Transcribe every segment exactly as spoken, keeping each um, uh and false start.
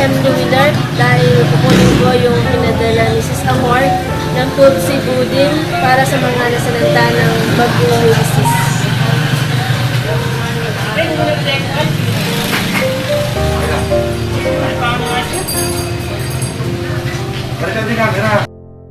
M. Newiller dahil kukunin ko yung pinadala ni Sis Amor ng Food Cebu din para sa mga nasalanta ng Bagyong Ulysses. Kamera.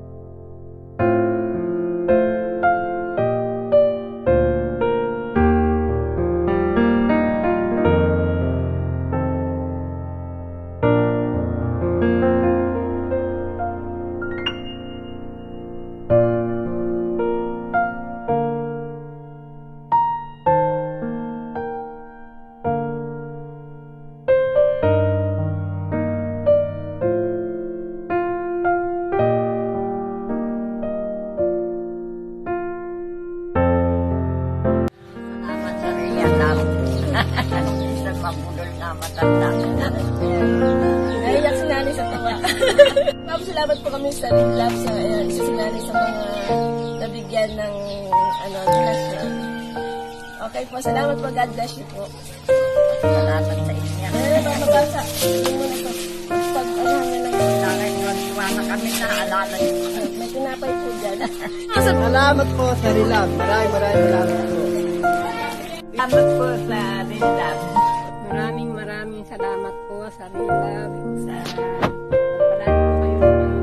Mabudol na matanda. Naiyak si nanay sa tawa. Ma'am, salamat po kami sa Ring Lab sa uh, isa si nanay sa mga nabigyan ng ano, donasyon. Okay po, salamat po. God bless you po. Salamat sa inyo. Ano ba mabasa? Hindi mo na ito. Pag ano nga lang yung Langay magsiwala kami na alala niyo. may tinapay po dyan. Salamat po sa Rilab. Maraming maraming salamat po. Salamat po sa Rilab. Maraming maraming salamat po sa Rilab. Sa palagi po kayo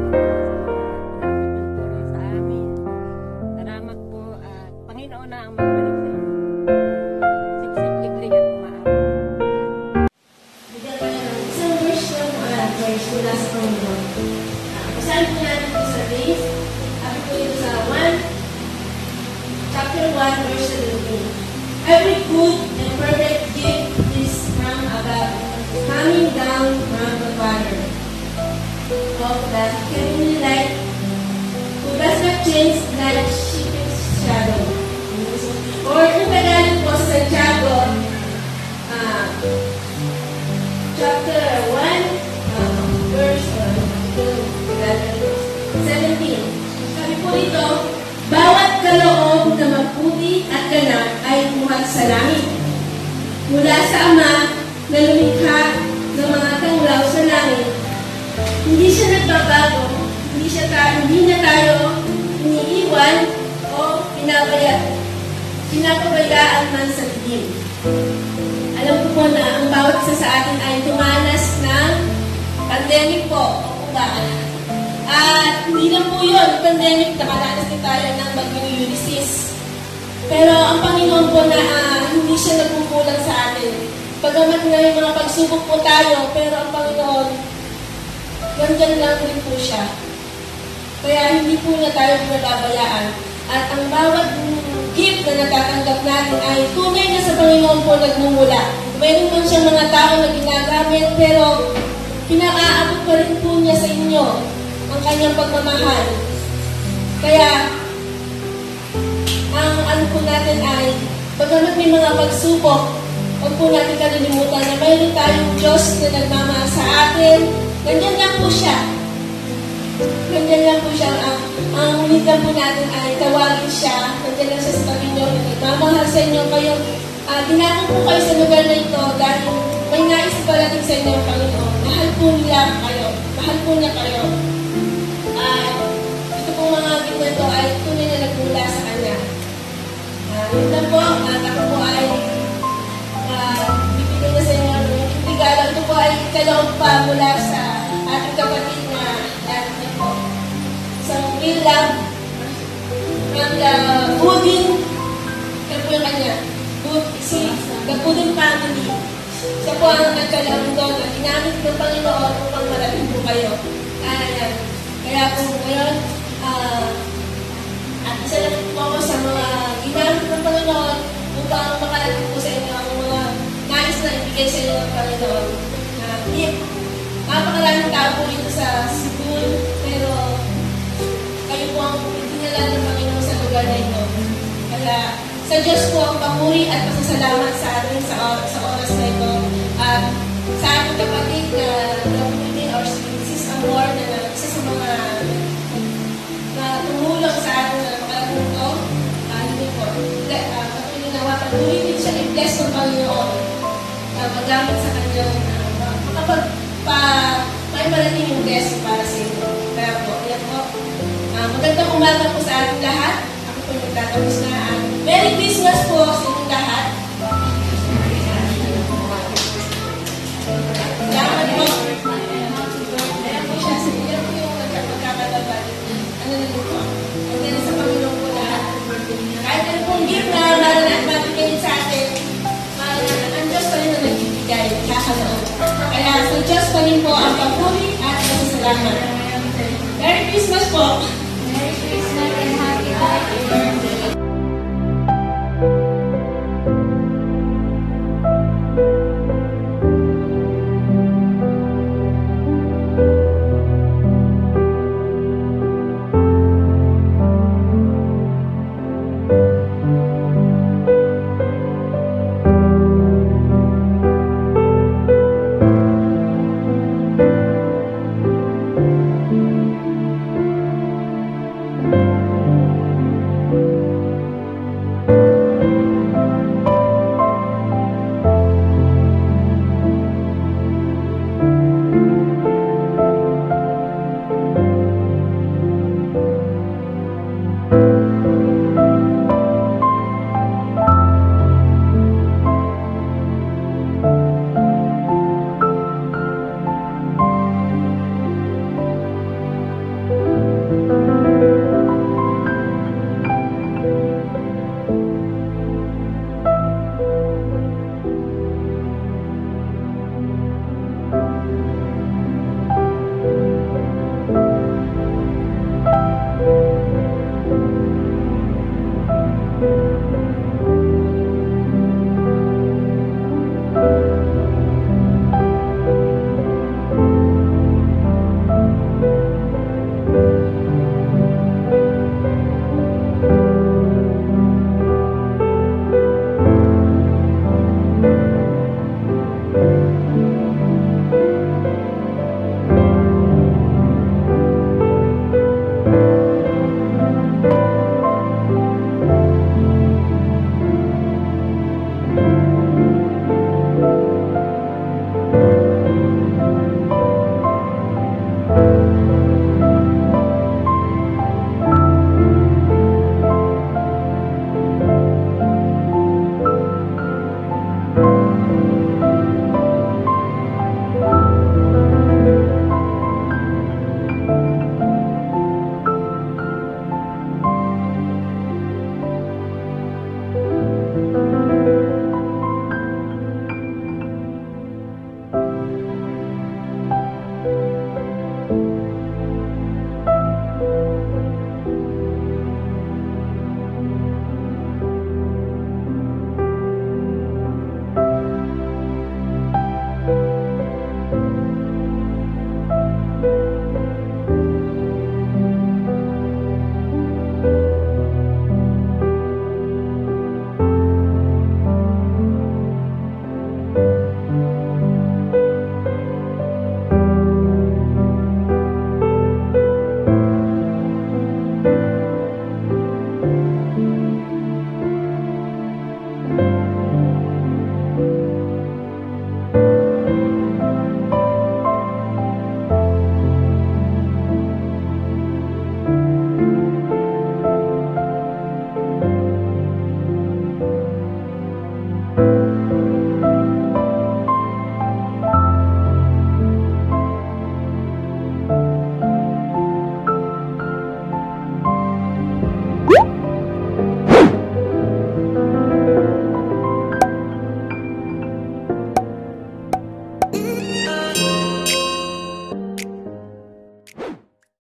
ng tulong sa amin. Salamat po at Panginoon na ang magbalik sa inyo. Siksik, liglig at umaabot. Bigyan ko na ng isang verse ng uh, verse mula sa Panginoon. Uh, Basahin po natin po sa base. Sabi po ito sa one, chapter one, verse seventeen. Every good and perfect gift is from above, coming down from the Father of the heavenly light, who does not change like sheep's shadow. Or in Tagalog po sa Santiago, uh, chapter one, uh, verse seventeen. Sabi po dito, bawat kaloob na maputi at ganap ay buhat sa langit. Mula sa Ama na lumikha ng mga tanglaw sa langit. Hindi siya nagbabago, hindi, siya ta hindi niya tayo iniiwan o pinabaya, pinapabayaan man sa dilim. Alam ko po na ang bawat isa sa atin ay tumanas ng pandemic po o uba. At hindi lang po yun, pandemic, nakaranas din tayo ng Bagyong Ulysses. Pero ang Panginoon po na uh, hindi siya nagkukulang sa atin. Pagamat na yung mga pagsubok po tayo, pero ang Panginoon, nandyan lang din po siya. Kaya hindi po niya tayo pinababayaan. At ang bawat gift na natatanggap natin ay tunay na sa Panginoon po nagmumula. Meron man siyang mga tao na ginagamit, pero pinaaabot pa rin po niya sa inyo ang kanyang pagmamahal. Kaya, ang ano po natin ay, pagkamat may mga pagsubok, huwag po natin kalilimutan na mayroon tayong Diyos na nagmamahal sa atin. Ganyan lang po siya. Ganyan lang po siya. Ang, ang ulit lang po natin ay tawagin siya. Ganyan lang siya sa tabi niyo. Nagmamahal sa inyo kayo. Uh, Dinako po kayo sa lugar na ito dahil may nais parating sa inyo ang Panginoon. Mahal po niya kayo. Mahal po niya kayo. Uh, ito pong mga gift na ito ay tunay na nagmula sa Kanya. Uh, yun lang po, at ako po ay uh, bibigyan na sa inyo yung regalo. Ito po ay kaloob pa mula sa ating kapatid na natin po. Isang ilang ng uh, Budin, yan po yung kanya. Si The Budin Family. Siya po ang nagkaloob doon at ginamit ng Panginoon upang marating po kayo. Ayan. Kaya po ngayon, uh, at isa lang po ako sa mga ginamit ng Panginoon upang makarating po sa inyo ang mga nais na ibigay sa inyo ng Panginoon. Uh, yeah, napakaraming tao po dito sa Cebu, pero kayo po ang dinala ng Panginoon sa lugar na ito. Kaya sa Diyos po ang papuri at pasasalamat sa atin sa, sa oras na ito. At sa ating kapatid na Panginoon or Sis Amor na isa sa mga na tumulong sa atin na makarating ito, uh, hindi po, uh, patuloy na patuloy din siya i-bless ng Panginoon na uh, magamit sa kanyang uh, makapag pa, may malaking yung guest para sa inyo. Kaya po, yan po. Ah, magandang umaga po sa ating lahat. Ako po yung nagtatapos na. Ah, Merry Christmas po sa inyong lahat. Salamat po. Ayan po siya. Sa inyo po yung magkakatabat. Ano na po? Ang galing sa Panginoon po lahat. Kahit ano pong gift na maraming sa atin, ang Diyos pa rin na nagbibigay, nagkakaloon. Kaya sa Diyos pa rin po ang papuri at masasalamat. Merry Christmas po!